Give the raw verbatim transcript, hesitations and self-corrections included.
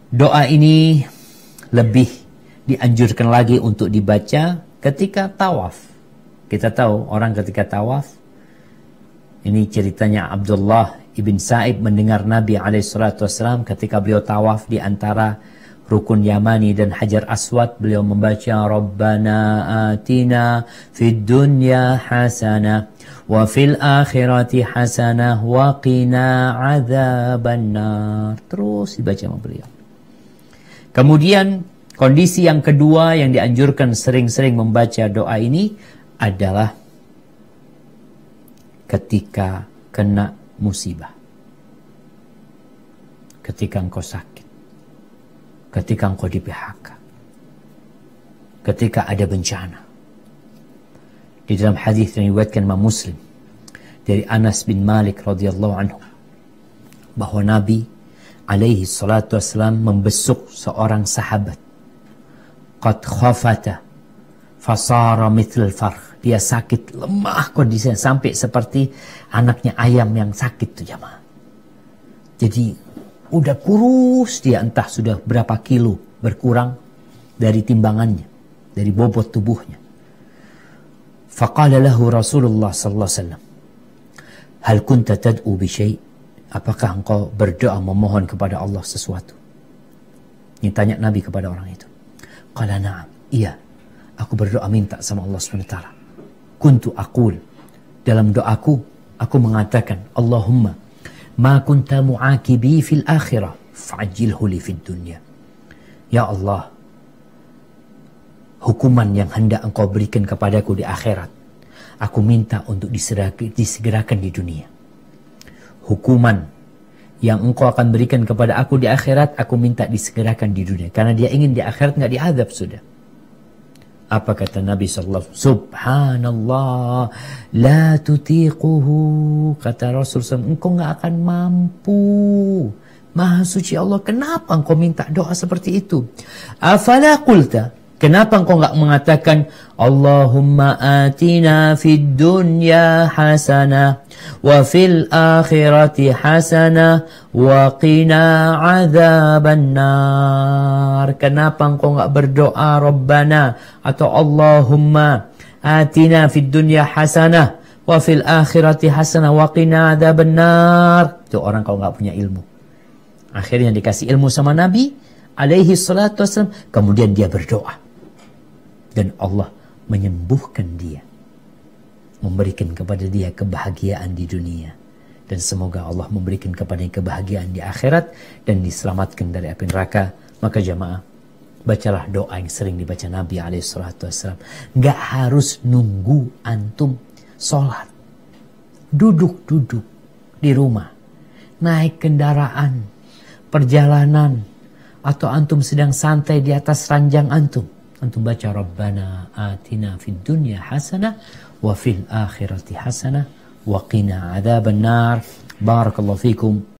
Doa ini lebih dianjurkan lagi untuk dibaca ketika tawaf. Kita tahu orang ketika tawaf, ini ceritanya Abdullah ibn Sa'ib mendengar Nabi alaihi salatu wasallam ketika beliau tawaf di antara Rukun Yamani dan Hajar Aswad, beliau membaca Rabbana atina fid dunya hasanah wa fil akhirati hasanah wa qina adzabannar. Terus dibaca sama beliau. Kemudian kondisi yang kedua yang dianjurkan sering-sering membaca doa ini adalah ketika kena musibah. Ketika engkau sakit. Ketika engkau di P H K. Ketika ada bencana. Di dalam hadis yang diriwayatkan Imam Muslim dari Anas bin Malik radhiyallahu anhu, bahwa Nabi alaihi salatu wassalam membesuk seorang sahabat. Qad khafata fasara mithl farh. Dia sakit, lemah kondisinya sampai seperti anaknya ayam yang sakit tuh jamaah. Jadi udah kurus dia, entah sudah berapa kilo berkurang dari timbangannya, dari bobot tubuhnya. Faqala lahu Rasulullah sallallahu alaihi wasallam, hal kunta tad'u bi syai'? Apakah engkau berdoa memohon kepada Allah sesuatu? Ini tanya Nabi kepada orang itu. Qala na'am, iya, aku berdoa minta sama Allah subhanahu wa taala. Kuntu aqul, dalam doaku aku mengatakan, Allahumma ma kunta mu'akibi fil akhirah fa'ajilhu li fid dunya. Ya Allah, hukuman yang hendak engkau berikan kepadaku di akhirat, aku minta untuk disegerakan di dunia. Hukuman yang engkau akan berikan kepada aku di akhirat, aku minta disegerakan di dunia. Karena dia ingin di akhirat nggak diazab sudah. Apa kata Nabi sallallahu alaihi wasallam? Subhanallah, la tutiquhu. Kata Rasulullah, engkau nggak akan mampu. Maha suci Allah, kenapa engkau minta doa seperti itu? Afala qulta, kenapa engkau nggak mengatakan Allahumma atina fid dunya hasanah wa fil akhirati hasanah wa qina adzabannar. Kenapa engkau nggak berdoa Rabbana atau Allahumma atina fid dunya hasanah wa fil akhirati hasanah wa qina adzabannar? Itu orang kalau nggak punya ilmu. Akhirnya dikasih ilmu sama Nabi alaihi salatu wassalam, kemudian dia berdoa. Dan Allah menyembuhkan dia, memberikan kepada dia kebahagiaan di dunia, dan semoga Allah memberikan kepada dia kebahagiaan di akhirat dan diselamatkan dari api neraka. Maka jamaah, bacalah doa yang sering dibaca Nabi alaihi salatu wassalam. Nggak harus nunggu antum sholat, duduk-duduk di rumah, naik kendaraan, perjalanan, atau antum sedang santai di atas ranjang antum, antum baca Rabbana atina fid dunya hasanah wa fil akhirati hasanah wa qina adzabannar. Barakallahu fikum.